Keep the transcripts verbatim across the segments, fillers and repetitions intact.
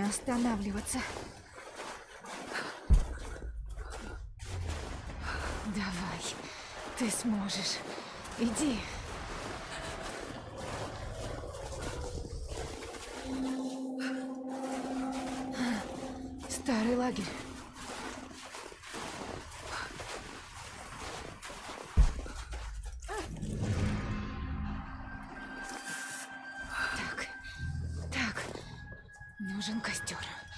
останавливаться. Давай, ты сможешь. Иди. Старый лагерь. Так, так, нужен костер.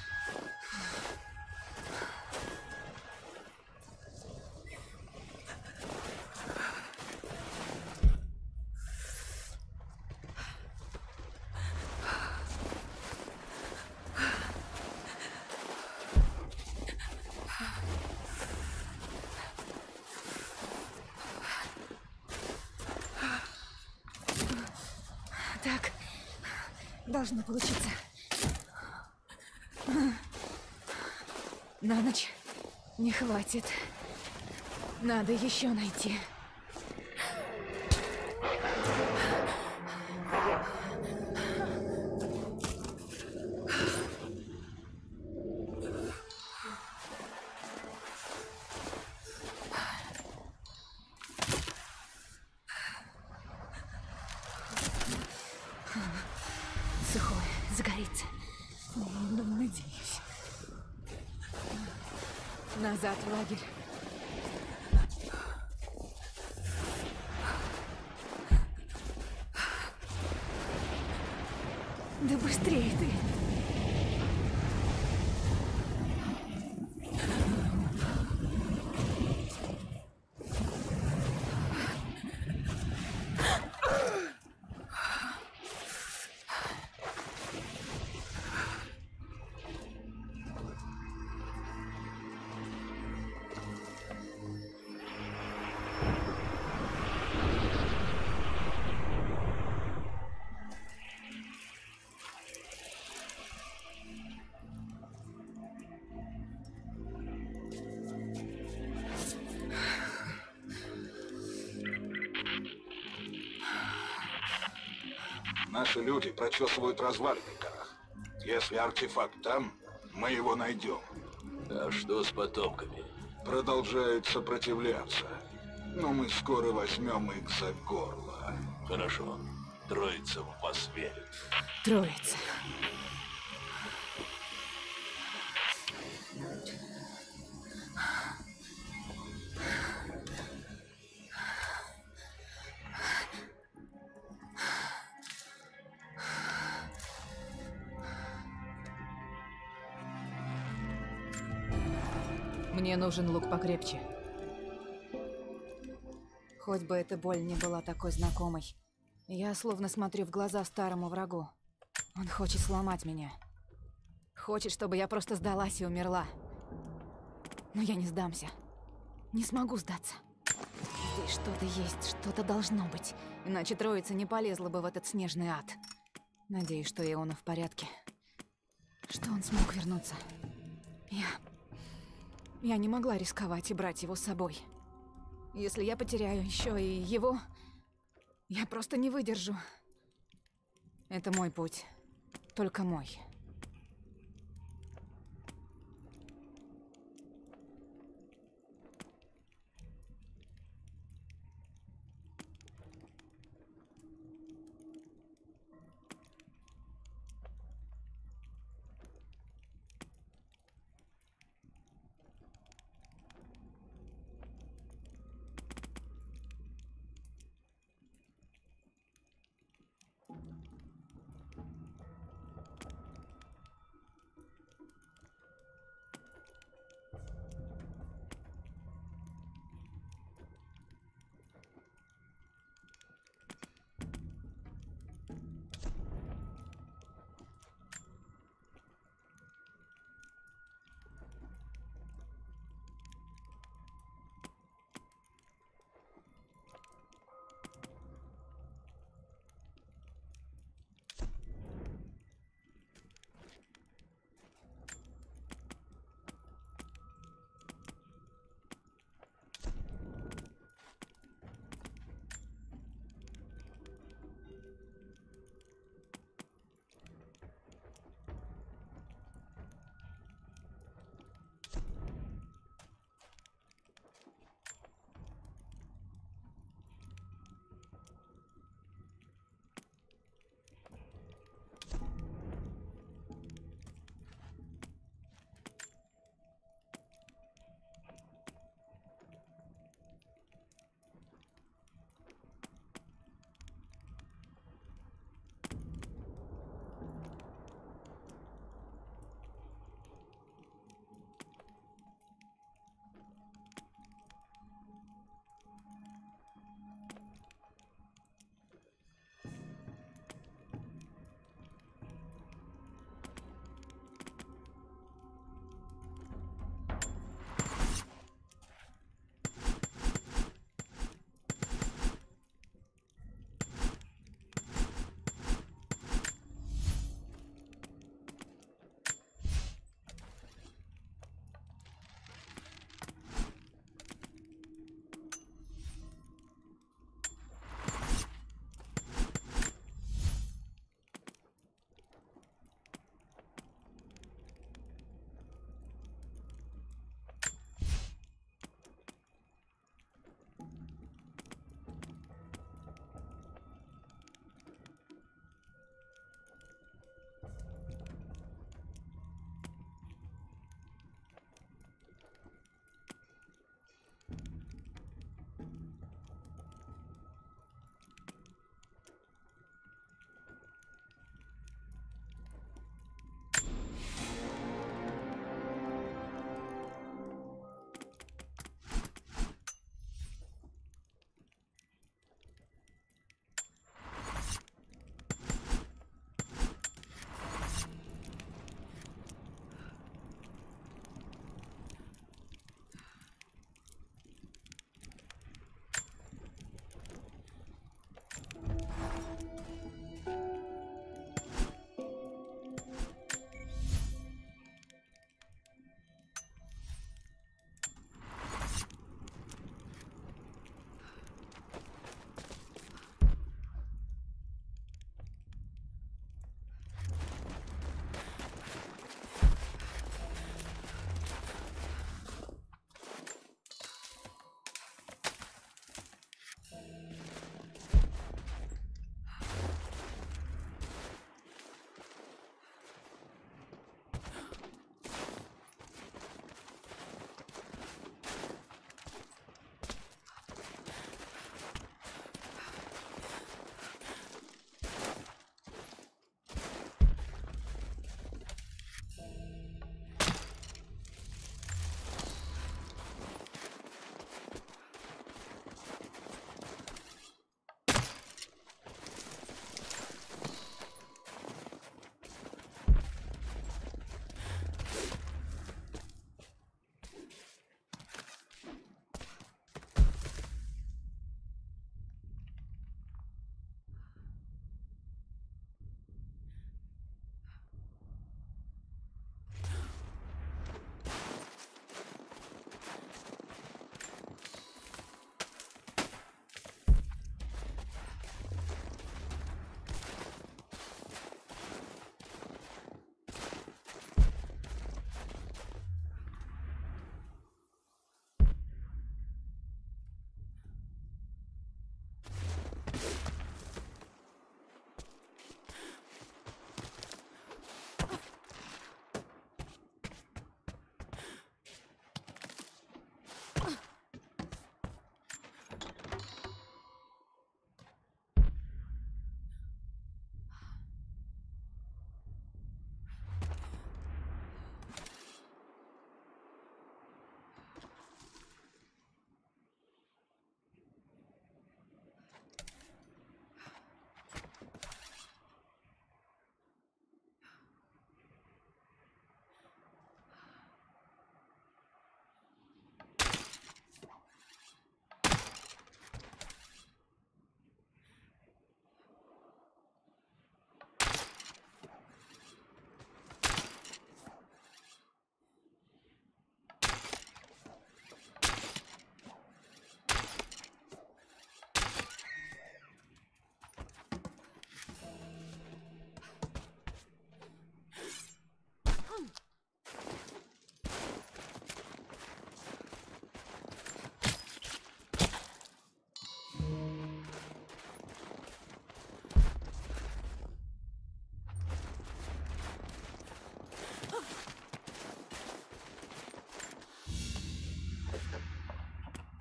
Так, должно получиться. На ночь не хватит. Надо еще найти. Сухое, загорится. Ну, надеюсь. Назад в лагерь. Да быстрее ты! Наши люди прочесывают развалины в горах. Если артефакт там, мы его найдем. А что с потомками? Продолжают сопротивляться. Но мы скоро возьмем их за горло. Хорошо. Троица в вас верит. Троица. Мне нужен лук покрепче. Хоть бы эта боль не была такой знакомой. Я словно смотрю в глаза старому врагу. Он хочет сломать меня. Хочет, чтобы я просто сдалась и умерла. Но я не сдамся. Не смогу сдаться. Здесь что-то есть, что-то должно быть. Иначе троица не полезла бы в этот снежный ад. Надеюсь, что Иона в порядке. Что он смог вернуться. Я... Я не могла рисковать и брать его с собой. Если я потеряю еще и его, я просто не выдержу. Это мой путь. Только мой.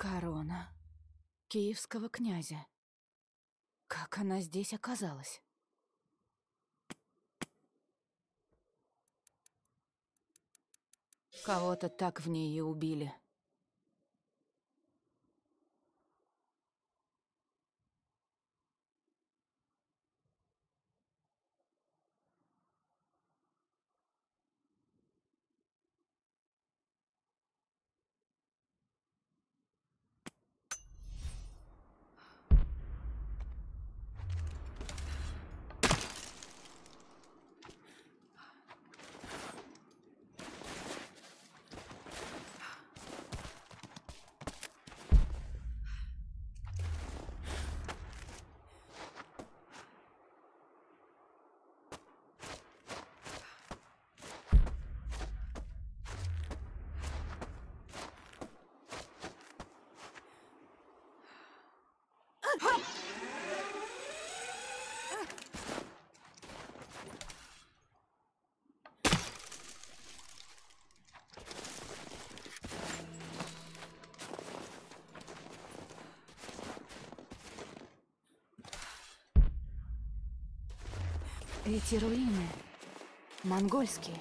Корона киевского князя. Как она здесь оказалась? Кого-то так в ней и убили. Эти руины монгольские.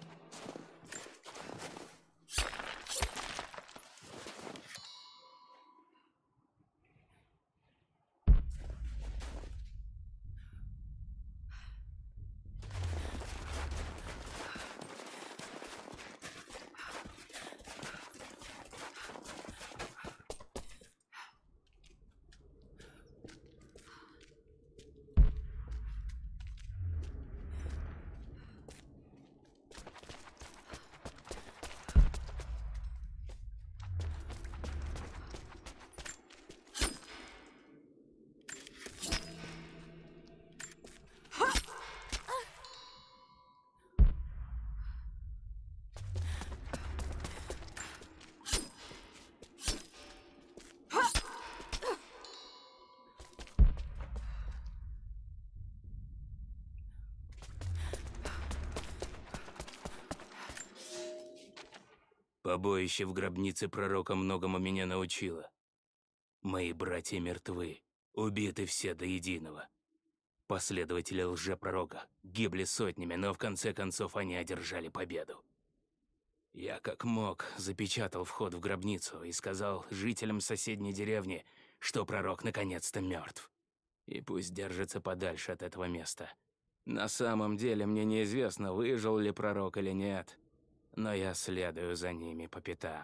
Побоище в гробнице пророка многому меня научило. Мои братья мертвы, убиты все до единого. Последователи лжепророка гибли сотнями, но в конце концов они одержали победу. Я как мог запечатал вход в гробницу и сказал жителям соседней деревни, что пророк наконец-то мертв. И пусть держится подальше от этого места. На самом деле мне неизвестно, выжил ли пророк или нет. Но я следую за ними по пятам.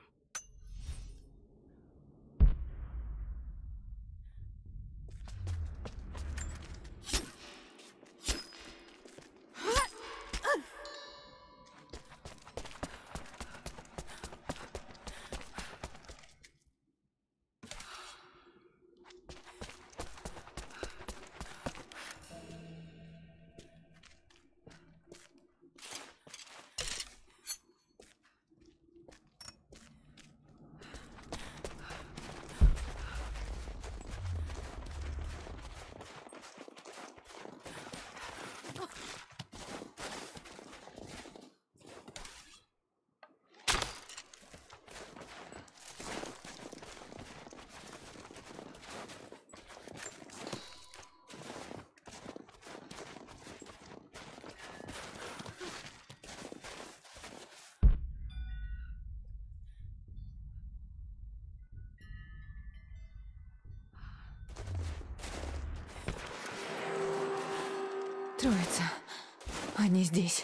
Троица. Они здесь.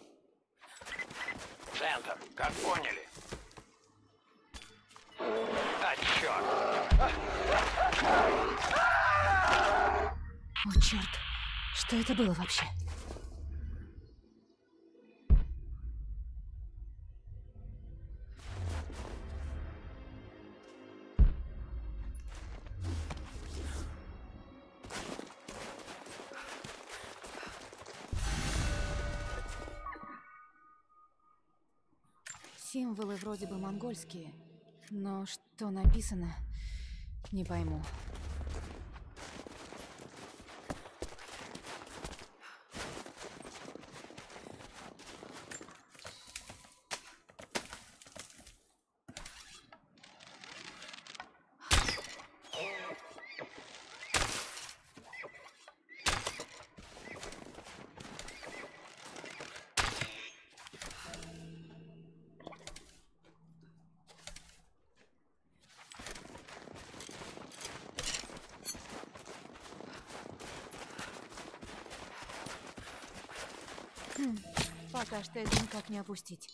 Центр, как поняли? А, черт! О, черт. Что это было вообще? Символы вроде бы монгольские, но что написано, не пойму. Пока что это никак не опустить.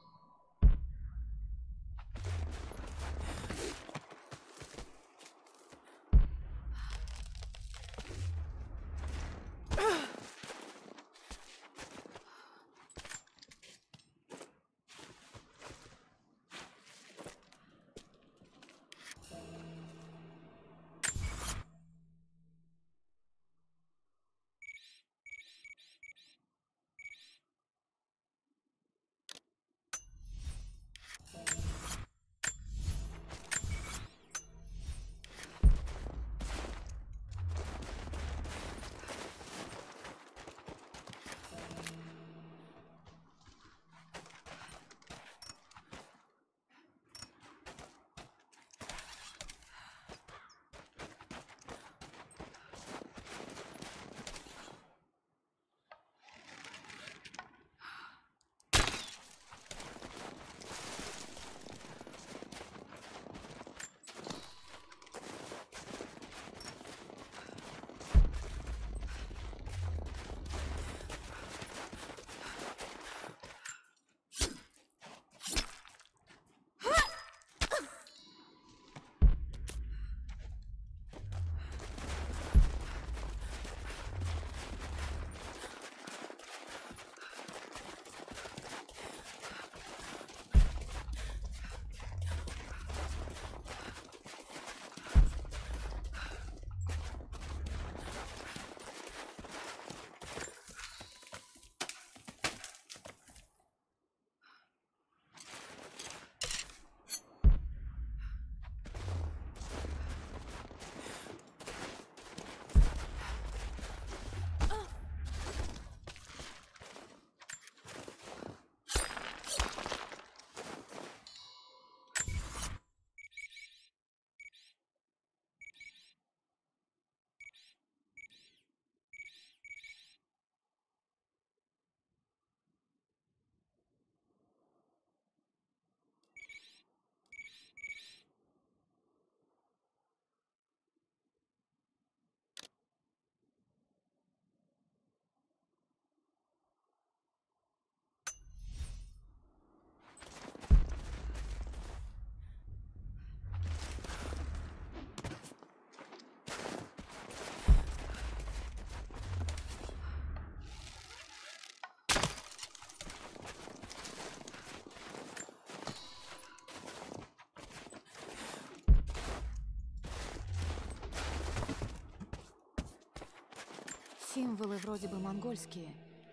Символы вроде бы монгольские,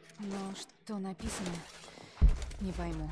но что написано, не пойму.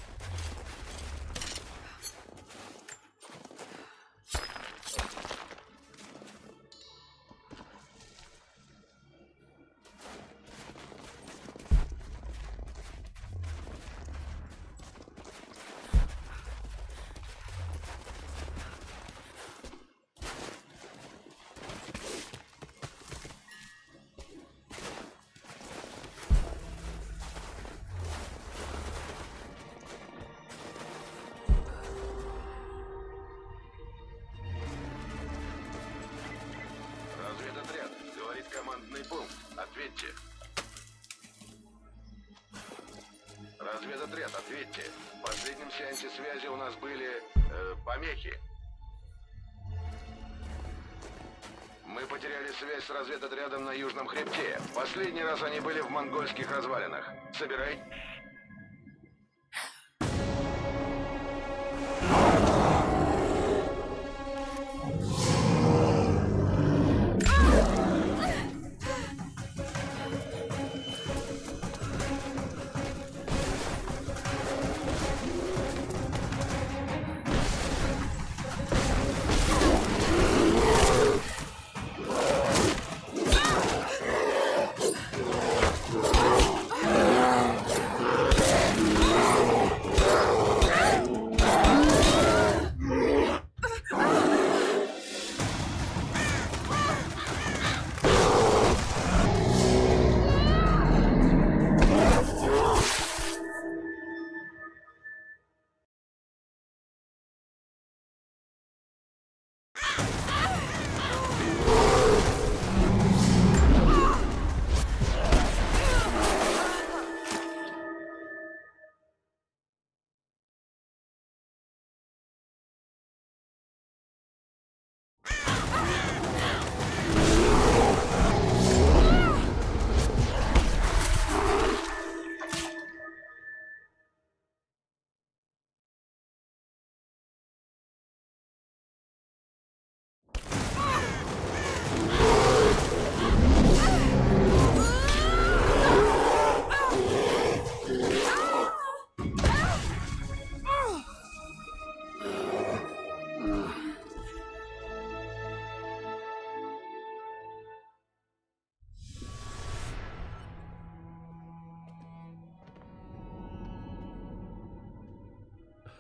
Разведотряд, говорит командный пункт. Ответьте. Разведотряд, ответьте. В последнем сеансе связи у нас были э, помехи. Мы потеряли связь с разведотрядом на Южном хребте. Последний раз они были в монгольских развалинах. Собирай.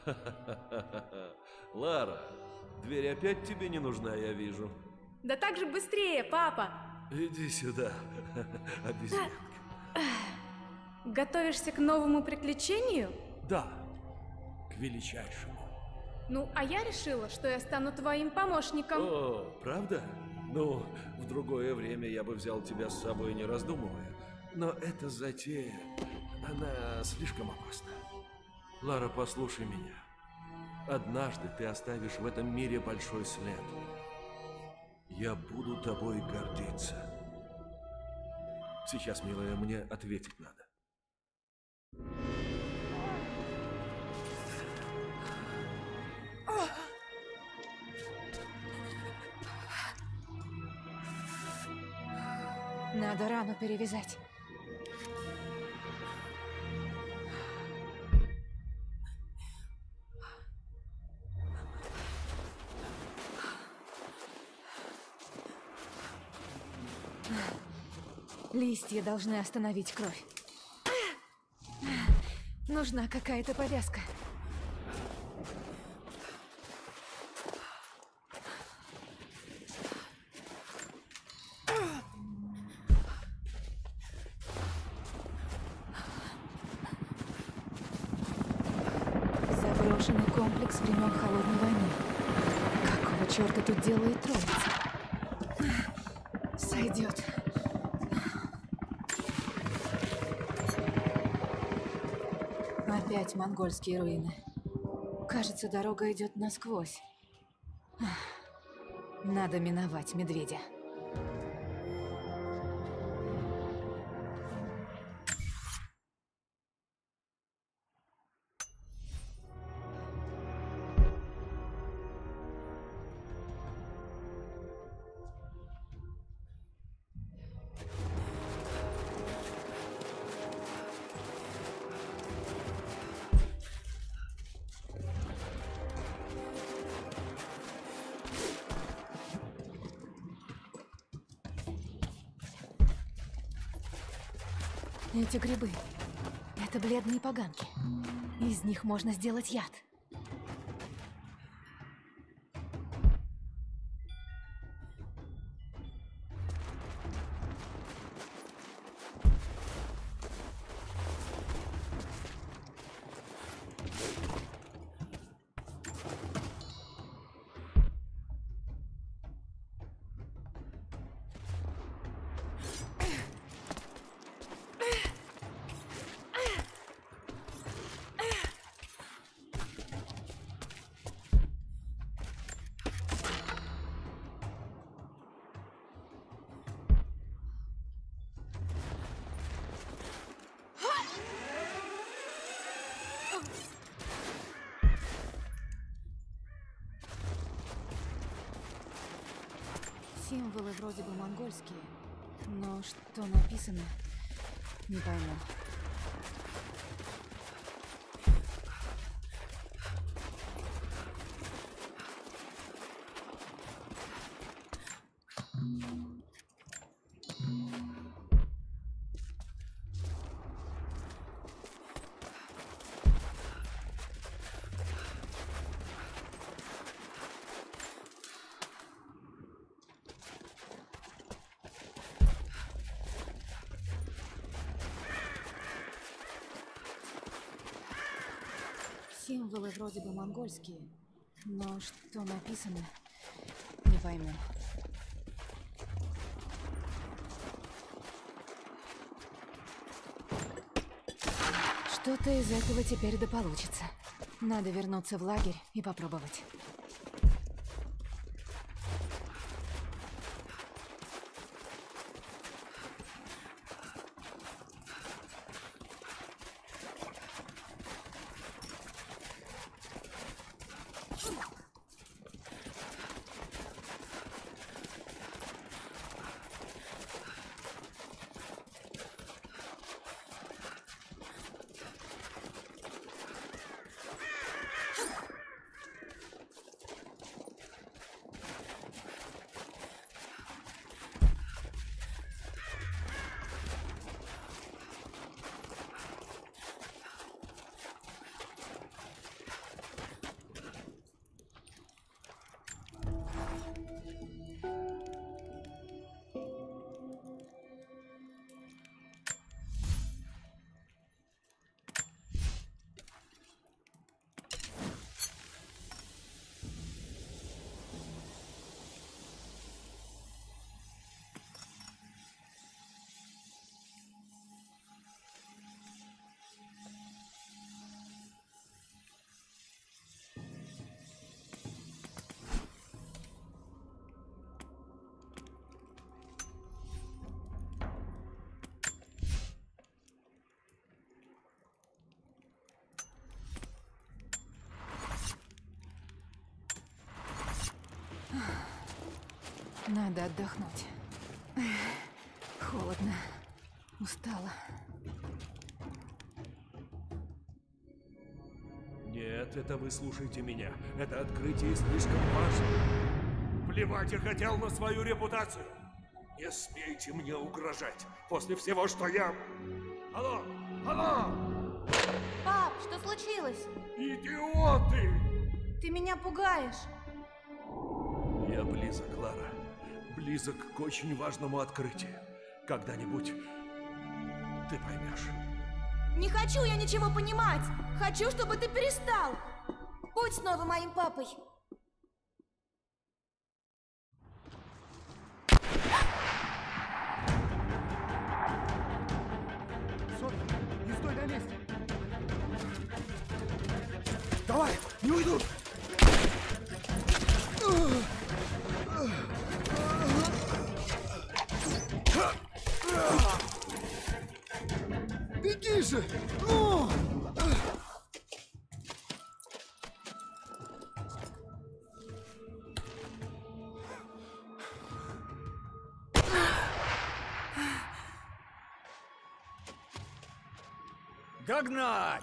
Лара, дверь опять тебе не нужна, я вижу. Да так же быстрее, папа! Иди сюда, обезьянка. Готовишься к новому приключению? Да, к величайшему. Ну, а я решила, что я стану твоим помощником. О, правда? Ну, в другое время я бы взял тебя с собой, не раздумывая. Но эта затея, она слишком опасна. Лара, послушай меня. Однажды ты оставишь в этом мире большой след. Я буду тобой гордиться. Сейчас, милая, мне ответить надо. Надо рану перевязать. Листья должны остановить кровь. Нужна какая-то повязка. Заброшенный комплекс времен Холодной войны. Какого черта тут делает троица? Сойдет. Опять монгольские руины. Кажется, дорога идет насквозь. Надо миновать медведя. Эти грибы — это бледные поганки. Из них можно сделать яд. Символы вроде бы монгольские, но что написано, не пойму. Символы вроде бы монгольские, но что написано, не пойму. Что-то из этого теперь да получится. Надо вернуться в лагерь и попробовать. Надо отдохнуть. Холодно. Устала. Нет, это вы слушайте меня. Это открытие слишком важно. Плевать я хотел на свою репутацию. Не смейте мне угрожать после всего, что я... Алло! Алло! Пап, что случилось? Идиоты! Ты меня пугаешь. Я близок, Лара. Близок к очень важному открытию. Когда-нибудь ты поймешь. Не хочу я ничего понимать. Хочу, чтобы ты перестал. Будь снова моим папой. Не стой на месте! Давай, не уйду! Беги же! Ну! Догнать!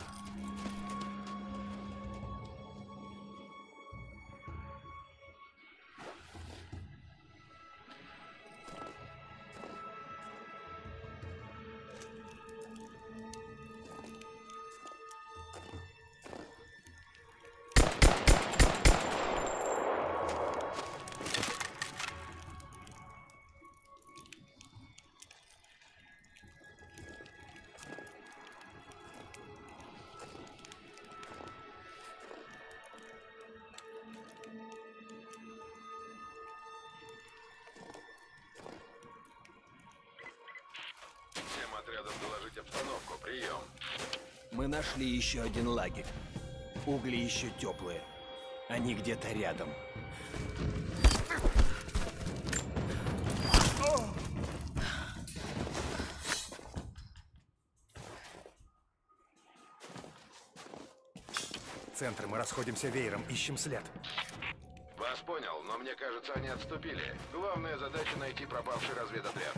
Всем отрядам доложить обстановку. Прием. Мы нашли еще один лагерь. Угли еще теплые. Они где-то рядом. Центр, мы расходимся веером, ищем след. Вас понял, но мне кажется, они отступили. Главная задача — найти пропавший разведотряд.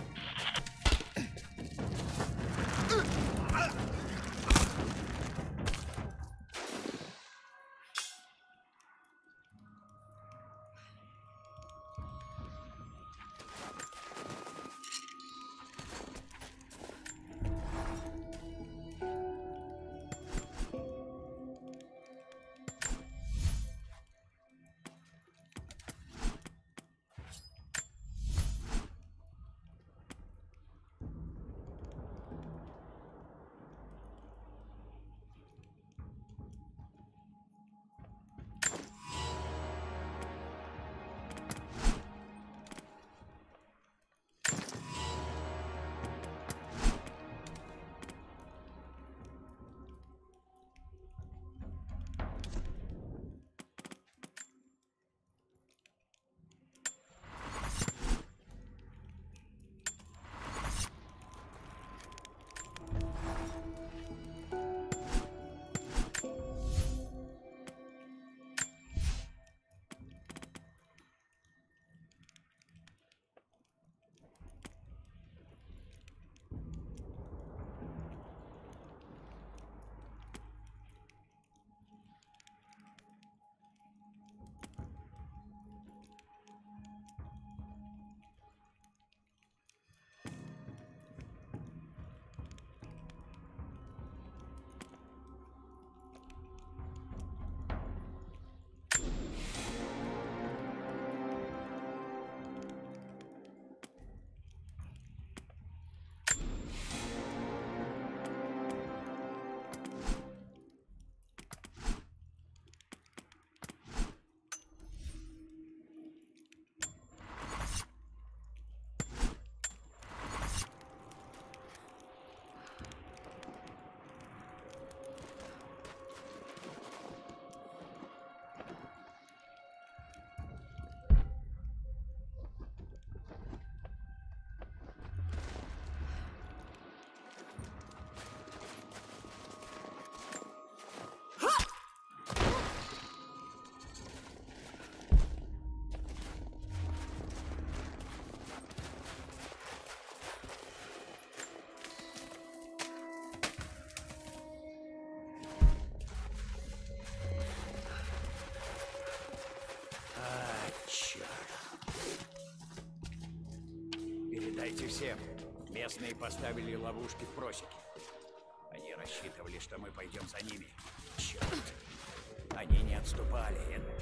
Ответьте всем. Местные поставили ловушки в просеке. Они рассчитывали, что мы пойдем за ними. Черт! Они не отступали.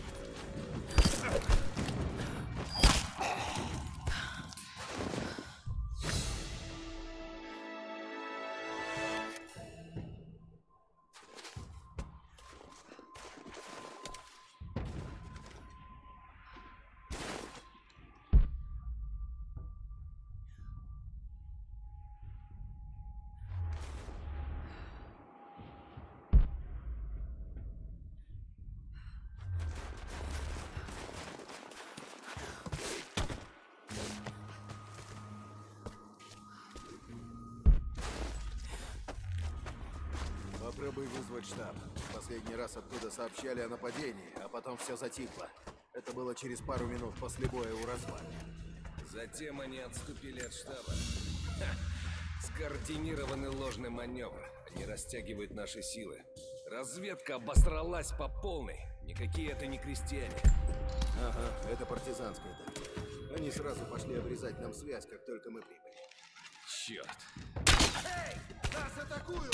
Попробуй вызвать штаб. Последний раз оттуда сообщали о нападении, а потом все затихло. Это было через пару минут после боя у развалин. Затем они отступили от штаба. Ха! Скоординированный ложный маневр. Они растягивают наши силы. Разведка обосралась по полной. Никакие это не крестьяне. Ага, это партизанская тактика. Они сразу пошли обрезать нам связь, как только мы прибыли. Черт. Эй! Нас атакуют!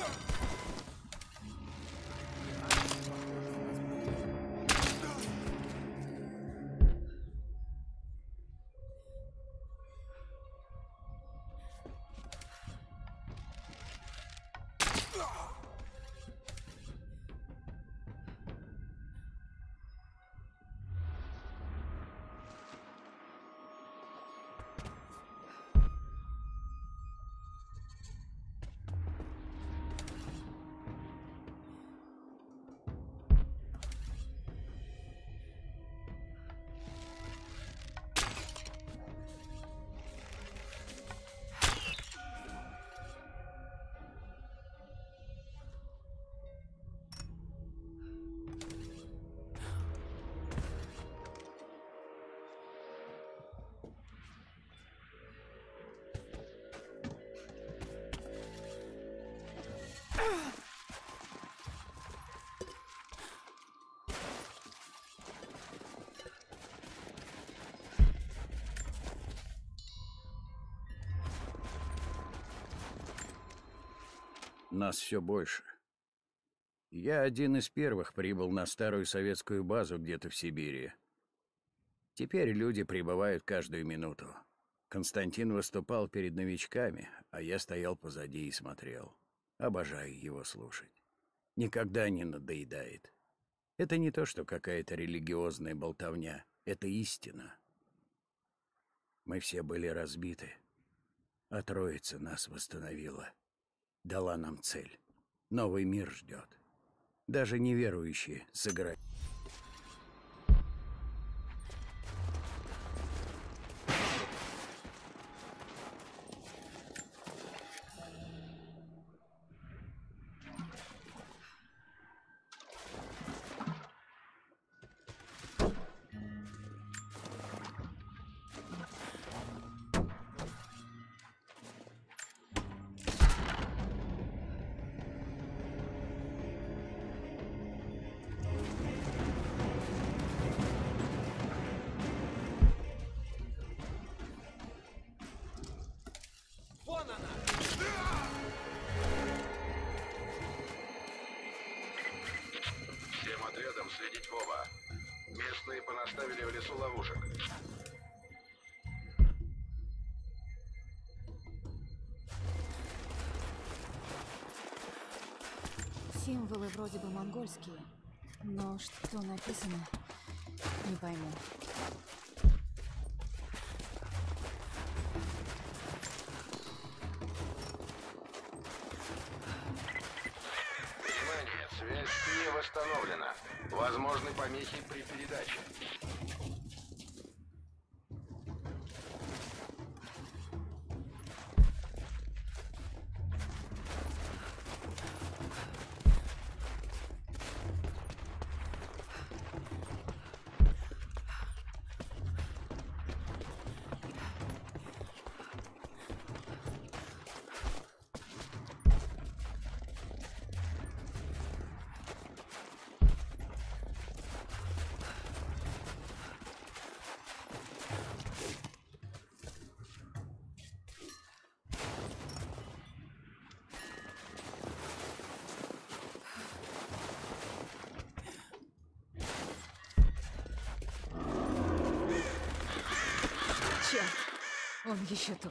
Нас все больше. Я один из первых прибыл на старую советскую базу где-то в Сибири. Теперь люди прибывают каждую минуту. Константин выступал перед новичками, а я стоял позади и смотрел. Обожаю его слушать. Никогда не надоедает. Это не то, что какая-то религиозная болтовня. Это истина. Мы все были разбиты, а Троица нас восстановила. Дала нам цель. Новый мир ждет. Даже неверующие сыграют. Следить в оба. Местные понаставили в лесу ловушек. Символы вроде бы монгольские, но что написано, не пойму. Внимание, связь не восстановлена. Возможны помехи при передаче. Черт, он еще тут.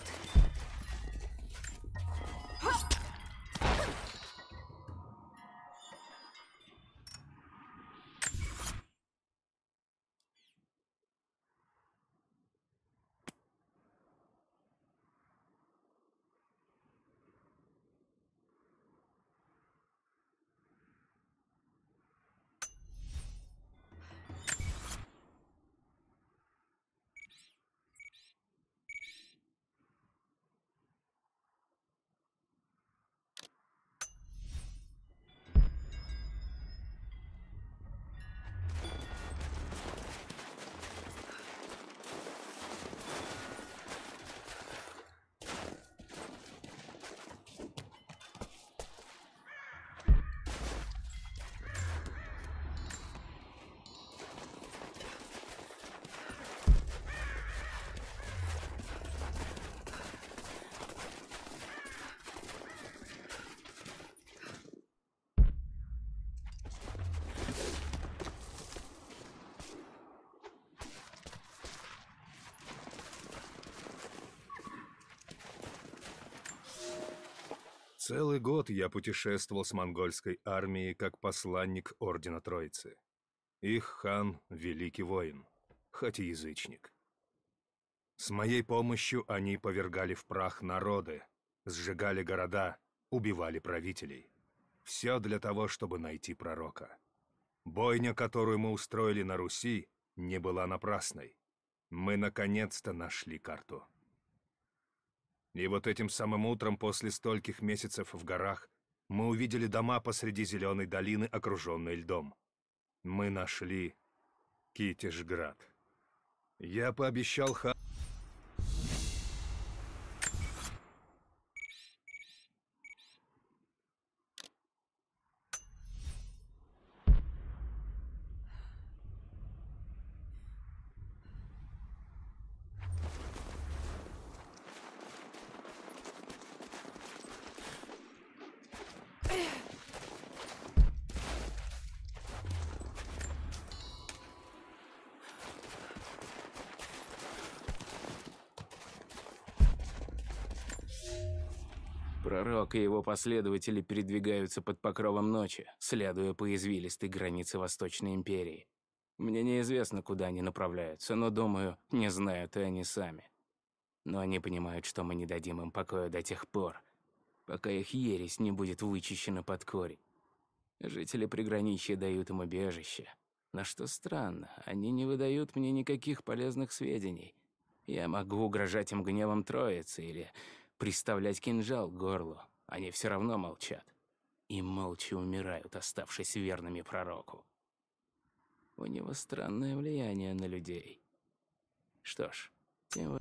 Целый год я путешествовал с монгольской армией как посланник Ордена Троицы. Их хан — великий воин, хоть и язычник. С моей помощью они повергали в прах народы, сжигали города, убивали правителей. Все для того, чтобы найти пророка. Бойня, которую мы устроили на Руси, не была напрасной. Мы наконец-то нашли карту. И вот этим самым утром, после стольких месяцев в горах, мы увидели дома посреди зеленой долины, окруженной льдом. Мы нашли Китежград. Я пообещал ха... Пророк и его последователи передвигаются под покровом ночи, следуя по извилистой границе Восточной империи. Мне неизвестно, куда они направляются, но, думаю, не знают и они сами. Но они понимают, что мы не дадим им покоя до тех пор, пока их ересь не будет вычищена под корень. Жители приграничья дают им убежище. Но что странно, они не выдают мне никаких полезных сведений. Я могу угрожать им гневом Троицы или приставлять кинжал к горлу. Они все равно молчат. И молча умирают, оставшись верными пророку. У него странное влияние на людей. Что ж, тем...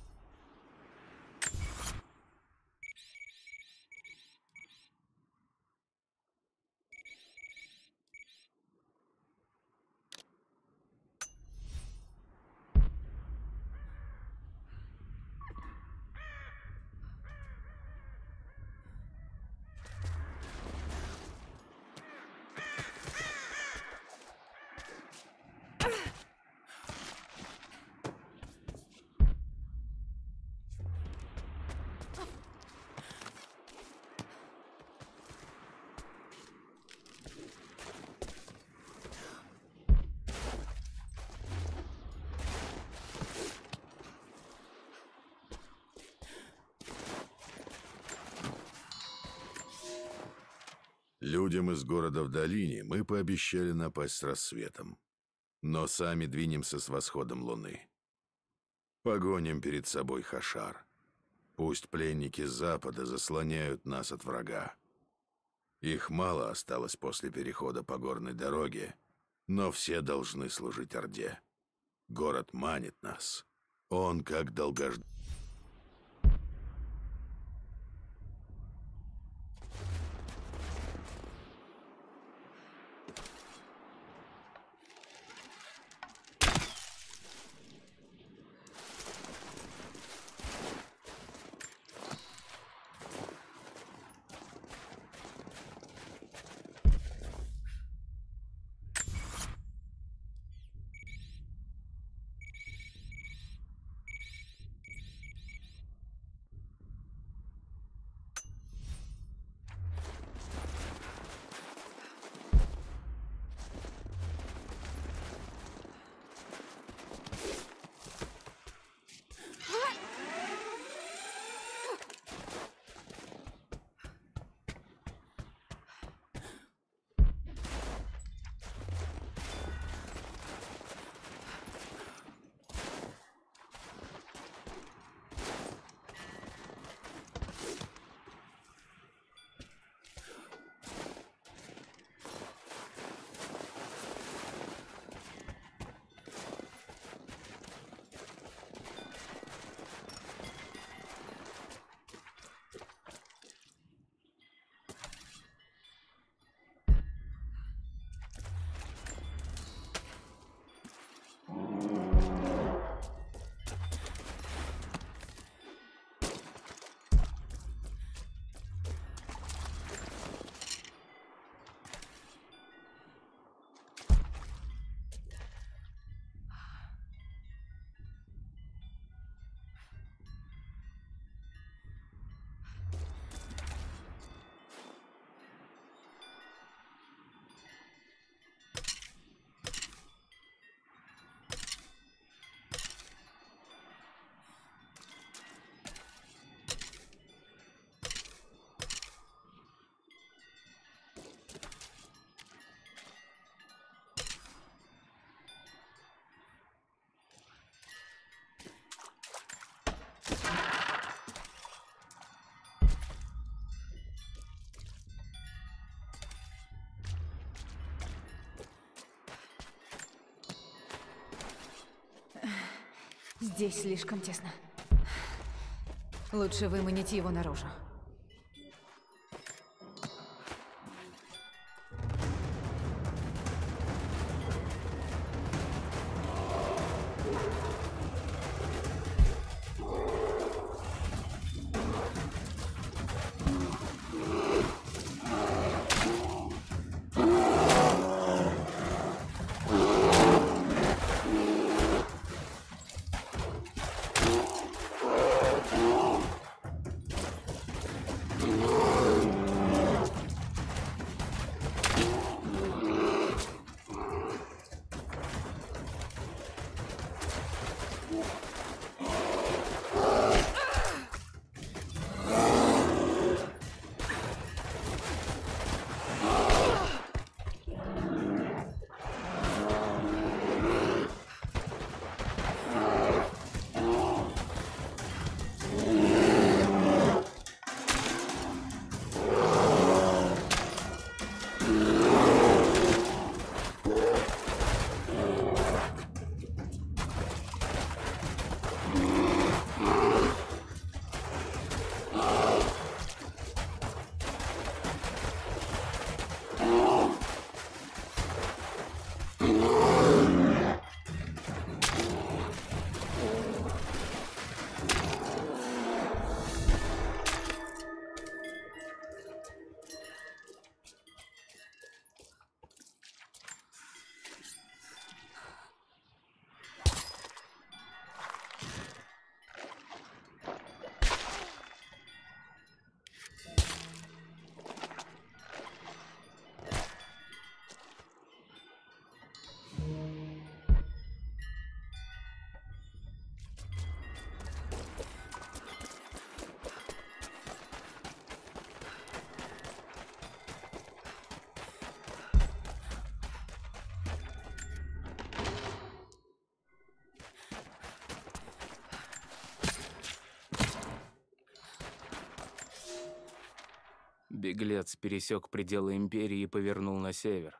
Людям из города в долине мы пообещали напасть с рассветом. Но сами двинемся с восходом луны. Погоним перед собой Хашар. Пусть пленники с запада заслоняют нас от врага. Их мало осталось после перехода по горной дороге, но все должны служить Орде. Город манит нас. Он как долгожданный. Здесь слишком тесно. Лучше выманить его наружу. Беглец пересек пределы Империи и повернул на север.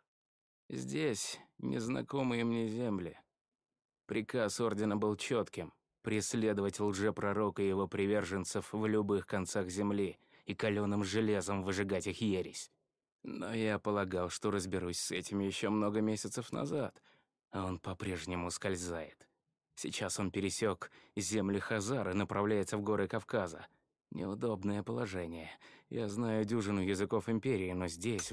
Здесь незнакомые мне земли. Приказ Ордена был четким — преследовать лжепророка и его приверженцев в любых концах земли и каленым железом выжигать их ересь. Но я полагал, что разберусь с этим еще много месяцев назад, а он по-прежнему ускользает. Сейчас он пересек земли Хазар и направляется в горы Кавказа. Неудобное положение. Я знаю дюжину языков Империи, но здесь...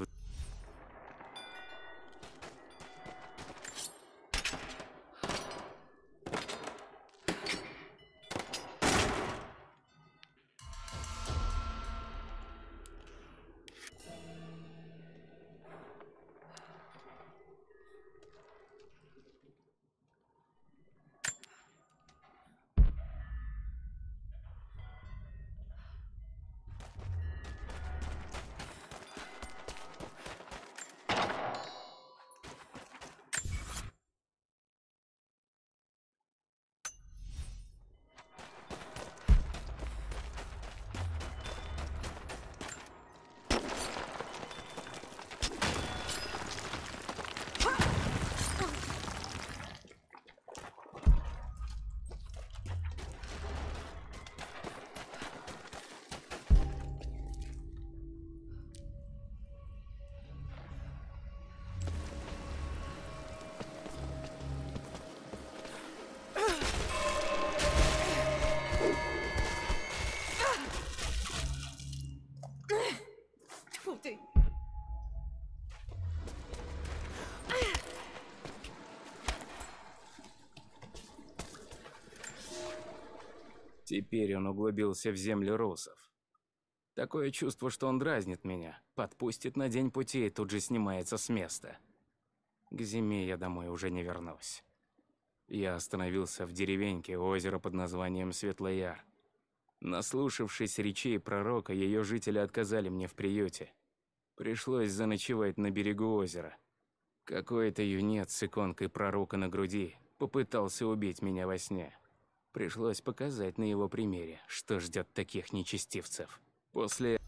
Теперь он углубился в земли русов. Такое чувство, что он дразнит меня, подпустит на день пути и тут же снимается с места. К зиме я домой уже не вернусь. Я остановился в деревеньке у озера под названием Светлый Яр. Наслушавшись речей пророка, ее жители отказали мне в приюте. Пришлось заночевать на берегу озера. Какой-то юнец с иконкой пророка на груди попытался убить меня во сне. Пришлось показать на его примере, что ждет таких нечестивцев. После